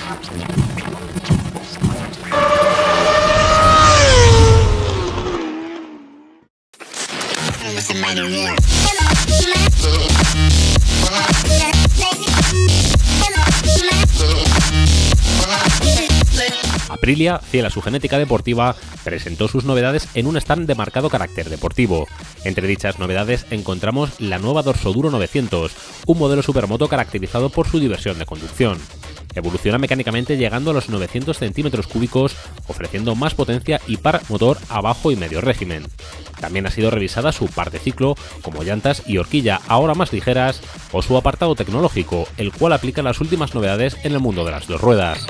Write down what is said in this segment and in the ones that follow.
Aprilia, fiel a su genética deportiva, presentó sus novedades en un stand de marcado carácter deportivo. Entre dichas novedades encontramos la nueva Dorsoduro 900, un modelo supermoto caracterizado por su diversión de conducción. Evoluciona mecánicamente llegando a los 900 centímetros cúbicos, ofreciendo más potencia y par motor a bajo y medio régimen. También ha sido revisada su par de ciclo, como llantas y horquilla ahora más ligeras, o su apartado tecnológico, el cual aplica las últimas novedades en el mundo de las dos ruedas.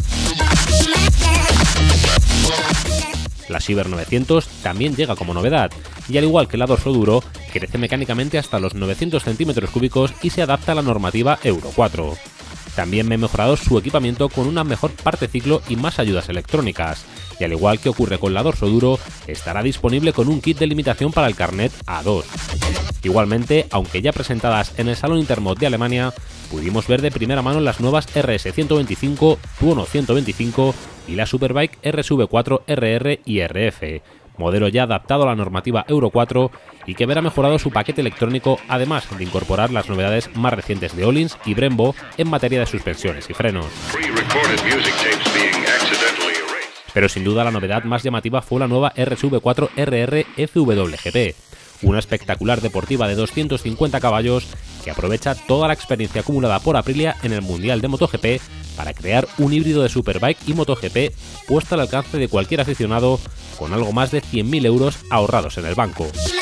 La Shiver 900 también llega como novedad, y al igual que la Dorsoduro, crece mecánicamente hasta los 900 centímetros cúbicos y se adapta a la normativa Euro 4. También me he mejorado su equipamiento con una mejor parte ciclo y más ayudas electrónicas, y al igual que ocurre con la Dorsoduro, estará disponible con un kit de limitación para el carnet A2. Igualmente, aunque ya presentadas en el Salón Intermod de Alemania, pudimos ver de primera mano las nuevas RS125, Tuono 125 y la Superbike RSV4 RR y RF, modelo ya adaptado a la normativa Euro 4 y que verá mejorado su paquete electrónico, además de incorporar las novedades más recientes de Öhlins y Brembo en materia de suspensiones y frenos. Pero sin duda la novedad más llamativa fue la nueva RSV4 RR FWGP, una espectacular deportiva de 250 caballos que aprovecha toda la experiencia acumulada por Aprilia en el Mundial de MotoGP para crear un híbrido de Superbike y MotoGP puesto al alcance de cualquier aficionado con algo más de 100.000 euros ahorrados en el banco.